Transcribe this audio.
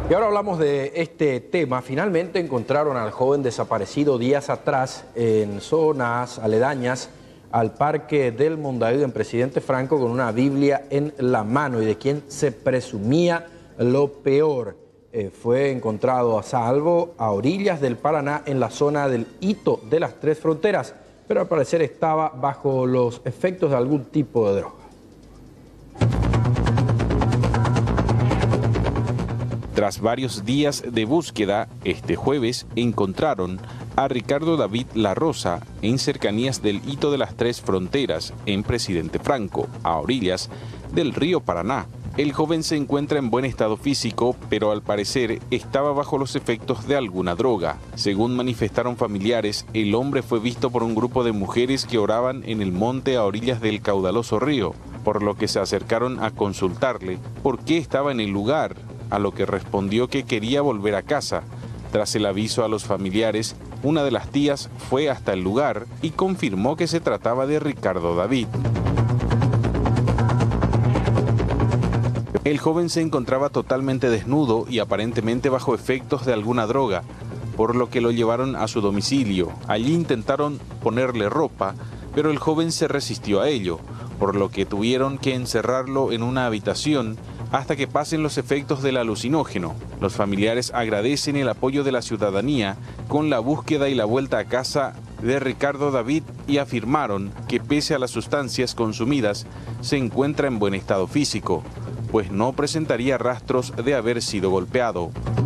Y ahora hablamos de este tema. Finalmente encontraron al joven desaparecido días atrás en zonas aledañas al Parque del Mondaído en Presidente Franco con una Biblia en la mano y de quien se presumía lo peor. Fue encontrado a salvo a orillas del Paraná en la zona del Hito de las Tres Fronteras, pero al parecer estaba bajo los efectos de algún tipo de droga. Tras varios días de búsqueda, este jueves encontraron a Ricardo David La Rosa en cercanías del Hito de las Tres Fronteras, en Presidente Franco, a orillas del río Paraná. El joven se encuentra en buen estado físico, pero al parecer estaba bajo los efectos de alguna droga. Según manifestaron familiares, el hombre fue visto por un grupo de mujeres que oraban en el monte a orillas del caudaloso río, por lo que se acercaron a consultarle por qué estaba en el lugar, a lo que respondió que quería volver a casa. Tras el aviso a los familiares, una de las tías fue hasta el lugar y confirmó que se trataba de Ricardo David. El joven se encontraba totalmente desnudo y aparentemente bajo efectos de alguna droga, por lo que lo llevaron a su domicilio. Allí intentaron ponerle ropa, pero el joven se resistió a ello, por lo que tuvieron que encerrarlo en una habitación hasta que pasen los efectos del alucinógeno. Los familiares agradecen el apoyo de la ciudadanía con la búsqueda y la vuelta a casa de Ricardo David y afirmaron que pese a las sustancias consumidas se encuentra en buen estado físico, pues no presentaría rastros de haber sido golpeado.